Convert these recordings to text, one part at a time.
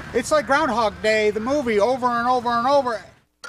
It's like Groundhog Day, the movie, over and over and over.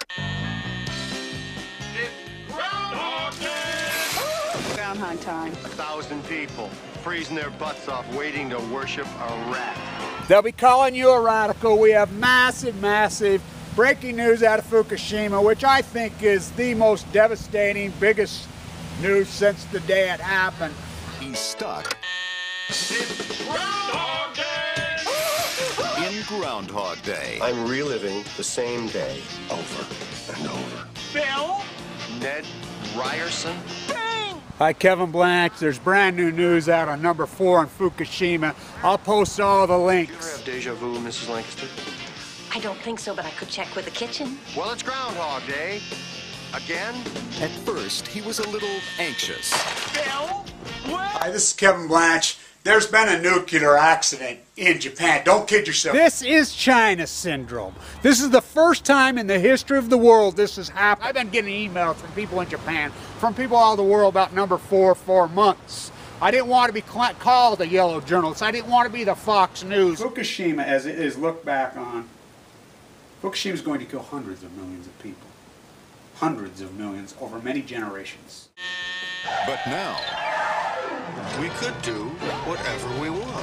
Groundhog time. 1,000 people freezing their butts off waiting to worship a rat. They'll be calling you a radical. We have massive breaking news out of Fukushima, which I think is the most devastating, biggest news since the day it happened. He's stuck It's Groundhog Day! in Groundhog Day. I'm reliving the same day over and over. Bill? Ned Ryerson? Hi, Kevin Blanch. There's brand new news out on number 4 in Fukushima. I'll post all the You ever links. have deja vu, Mrs. Lancaster? I don't think so, but I could check with the kitchen. Well, it's Groundhog Day. Again? At first, he was a little anxious. Bill? What? Hi, this is Kevin Blanch. There's been a nuclear accident in Japan. Don't kid yourself. This is China syndrome. This is the first time in the history of the world this has happened. I've been getting emails from people in Japan, from people all over the world about number 4 for months. I didn't want to be called a yellow journalist. I didn't want to be the Fox News. Fukushima, as it is looked back on, Fukushima is going to kill hundreds of millions of people. Hundreds of millions over many generations. But now, we could do whatever we want.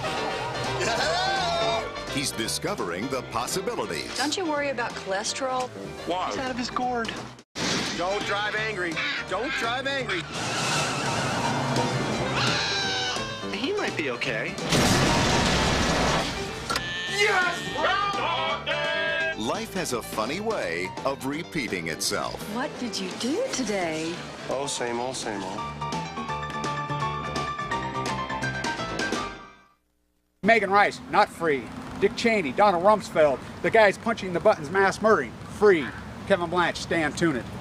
He's discovering the possibilities. Don't you worry about cholesterol? Why? It's out of his gourd. Don't drive angry. Don't drive angry. He might be okay. Yes! Groundhog Day! Life has a funny way of repeating itself. What did you do today? Oh, same old, same old. Megan Rice, not free. Dick Cheney, Donald Rumsfeld, the guys punching the buttons, mass murdering, free. Kevin Blanch, stay tuned.